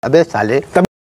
अबे साले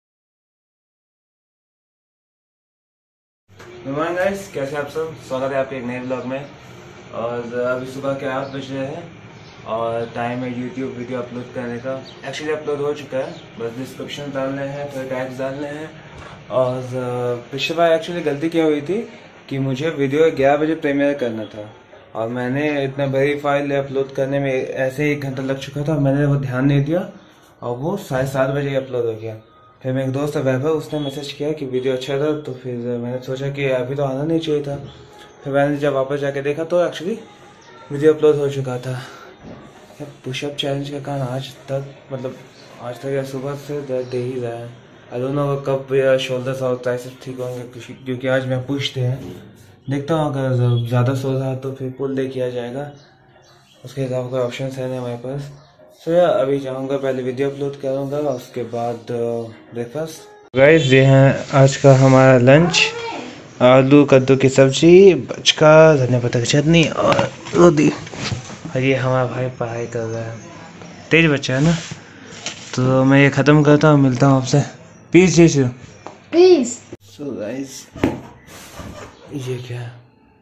नमस्कार गाइस, कैसे आप सब। स्वागत है आपके एक नए ब्लॉग में। और अभी सुबह के 8 बज रहे हैं और टाइम है यूट्यूब वीडियो अपलोड करने का। एक्चुअली अपलोड हो चुका है, बस डिस्क्रिप्शन डालने हैं, फिर टैग्स डालने हैं। और पिछली बार एक्चुअली गलती क्या हुई थी कि मुझे वीडियो 11 बजे प्रीमियर करना था और मैंने इतना बड़ी फाइल अपलोड करने में ऐसे 1 घंटा लग चुका था। मैंने वो ध्यान नहीं दिया और वो 7:30 बजे अपलोड हो गया। फिर मेरे एक दोस्त है वैभव, उसने मैसेज किया कि वीडियो अच्छा था, तो फिर मैंने सोचा कि अभी तो आना नहीं चाहिए था। फिर मैंने जब वापस जाके देखा तो एक्चुअली वीडियो अपलोड हो चुका था। पुशअप चैलेंज का कारण आज तक या सुबह से दर्द दे ही रहा है। आई डोंट नो कब या शोल्डर्स और ट्राइसेप्स ठीक होंगे, क्योंकि आज मैं पुश थे। देखता हूँ, अगर ज़्यादा सो रहा तो फिर पुल दे किया जाएगा, उसके हिसाब कोई ऑप्शन है नहीं हमारे पास। सो यार अभी जाऊँगा, पहले वीडियो अपलोड करूँगा, उसके बाद ब्रेकफास्ट। गाइस ये है आज का हमारा लंच। आलू कद्दू की सब्जी, बचका, धनिया पत्ता की चटनी और रोटी। और ये हमारा भाई पढ़ाई कर रहा है, तेज बच्चा है ना। तो मैं ये ख़त्म करता हूँ, मिलता हूँ आपसे। पीस जैसे पीस। सो गाइस ये क्या है,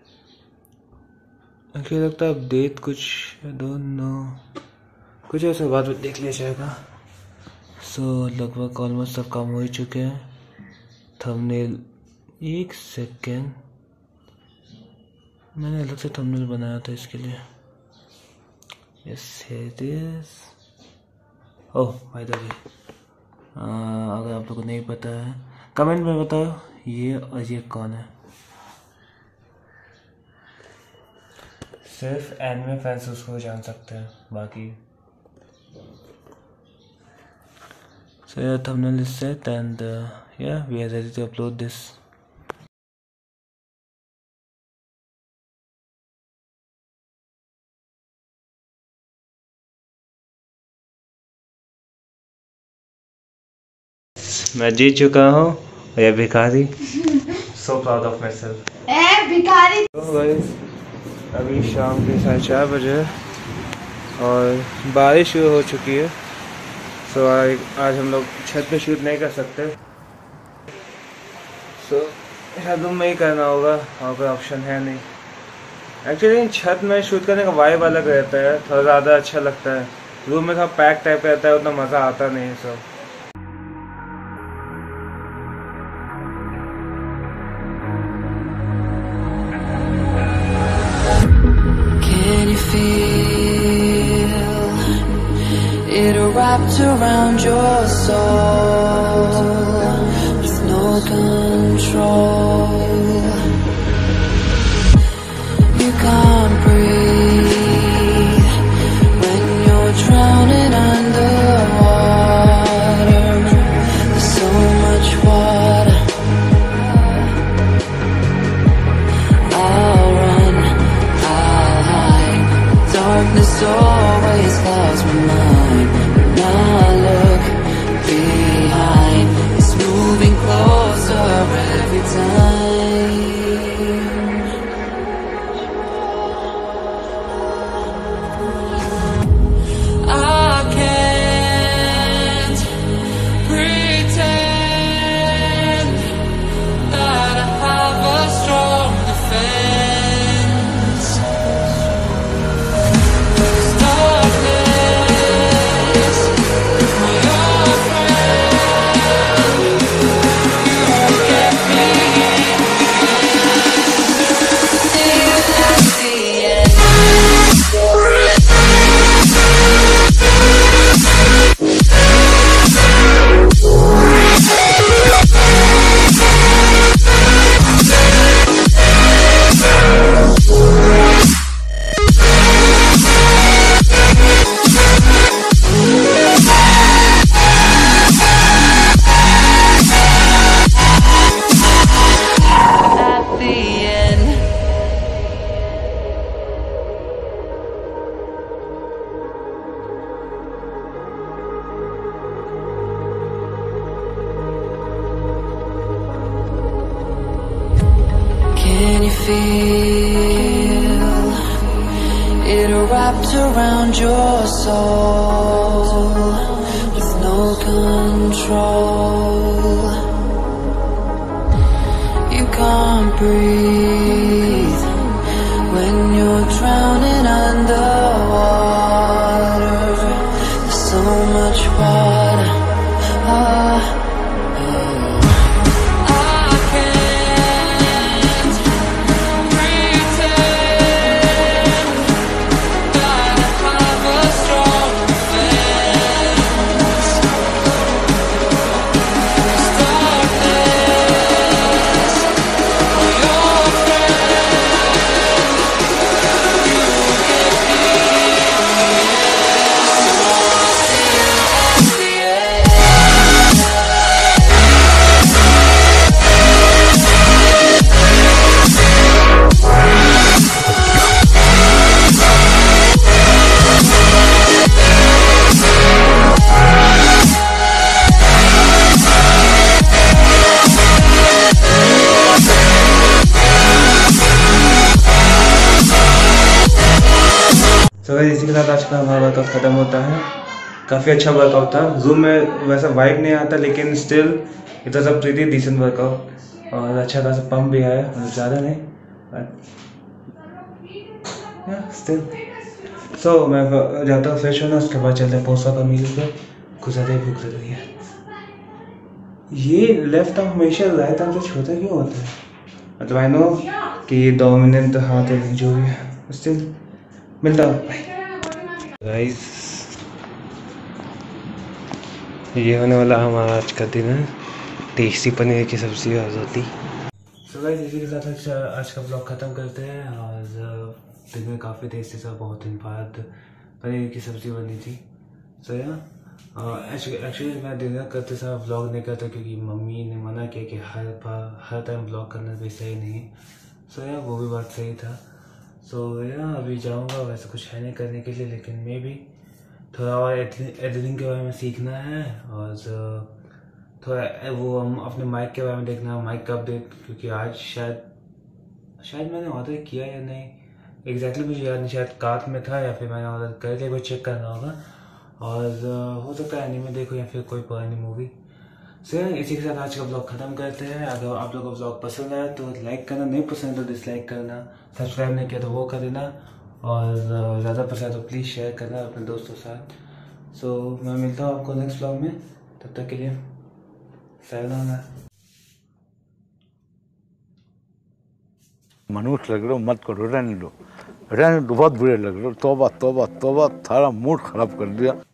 मुझे लगता है अपडेट कुछ, डोंट नो, कुछ ऐसा बात देख लिया जाएगा। सो लगभग ऑलमोस्ट सब काम हो ही चुके हैं। थंबनेल, 1 सेकेंड, मैंने अलग से थंबनेल बनाया था इसके लिए। Yes it is. Oh by the way, अगर आप लोगों को नहीं पता है कमेंट में बताओ ये और ये कौन है। सिर्फ एनिमे फैंस उसको जान सकते हैं, बाकी so yeah, thumbnail is set and yeah, we are ready to upload this. मैं जीत चुका हूँ और ये भिखारी। So proud of myself. भिखारी। तो गाइस अभी शाम के 4:30 बजे और बारिश शुरू हो चुकी है। सो आज हम लोग छत पे शूट नहीं कर सकते। सो शायद रूम में ही करना होगा और कोई ऑप्शन है नहीं। एक्चुअली छत में शूट करने का वाइब अलग रहता है, थोड़ा ज़्यादा अच्छा लगता है। रूम में थोड़ा पैक टाइप रहता है, उतना मज़ा आता नहीं है सब। It wrapped around your soul with no control. You can't breathe when you're drowning underwater. There's so much water. I'll run, I'll hide. Darkness always clouds my mind. Look behind, it's moving closer every time. I can't pretend that I have a strong defense. Can you feel it wrapped around your soul with no control. You can't breathe when you're drowning underwater. There's so much water. तो इसी के साथ आज का हमारा workout ख़त्म होता है। काफ़ी अच्छा वर्कआउट था। जूम में वैसा वाइब नहीं आता, लेकिन still it was a pretty decent workout और अच्छा खासा पंप भी आया, मतलब ज़्यादा नहीं स्टिल। सो मैं जाता हूँ फ्रेश होना, उसके बाद चलते हैं पोस्ता का मील पे। कुछ ज़्यादा ही भूख लग रही है। ये लेफ्ट आर्म हमेशा राइट आर्म से छोटा क्यों होता है? मतलब आई नो कि ये डोमिनेंट हाथ है, जो भी है, स्टिल मिलता हूँ गाइस। ये होने वाला हमारा आज का दिन है, टेस्टी पनीर की सब्जी और रोटी। सो गाइस इसी के साथ आज का ब्लॉग ख़त्म करते हैं। और दिन में काफ़ी टेस्टी सा, बहुत दिन बाद पनीर की सब्ज़ी बनी थी। सो या एक्चुअली मैं डिनर करते समय ब्लॉग नहीं करता, क्योंकि मम्मी ने मना किया कि हर टाइम ब्लॉग करना भी सही नहीं है। सो या वो भी बात सही था। सो या अभी जाऊंगा, वैसे कुछ है नहीं करने के लिए, लेकिन मैं भी थोड़ा और एडिटिंग के बारे में सीखना है और थोड़ा वो अपने माइक के बारे में देखना है, माइक का अपडेट, क्योंकि आज शायद मैंने ऑर्डर किया या नहीं एग्जैक्टली मुझे याद नहीं, शायद कार्ट में था या फिर मैंने ऑर्डर कर दिया, कोई चेक करना होगा। और हो सकता है एनीमे देखो या फिर कोई पुरानी मूवी। सो इसी के साथ आज का ब्लॉग खत्म करते हैं। अगर आप लोगों को ब्लॉग पसंद आया तो लाइक करना, नहीं पसंद तो डिसलाइक करना, सब्सक्राइब नहीं किया तो वो कर देना, और ज़्यादा पसंद तो प्लीज़ शेयर करना अपने दोस्तों के साथ। सो मैं मिलता हूँ आपको नेक्स्ट ब्लॉग में, तब तक के लिए sayonara। मनुष्य लग रहे हो मत करो, रहने दो बहुत बुरे लग रहे हो। तौबा तौबा तौबा, थारा मूड खराब कर दिया।